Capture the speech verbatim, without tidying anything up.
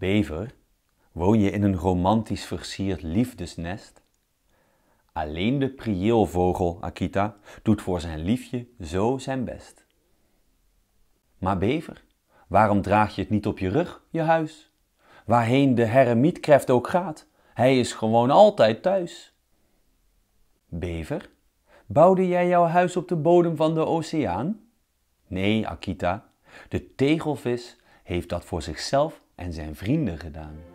Bever, woon je in een romantisch versierd liefdesnest? Alleen de prieelvogel, Akita, doet voor zijn liefje zo zijn best. Maar bever, waarom draag je het niet op je rug, je huis? Waarheen de heremietkreeft ook gaat, hij is gewoon altijd thuis. Bever, bouwde jij jouw huis op de bodem van de oceaan? Nee, Akita, de tegelvis heeft dat voor zichzelf en zijn vrienden gedaan.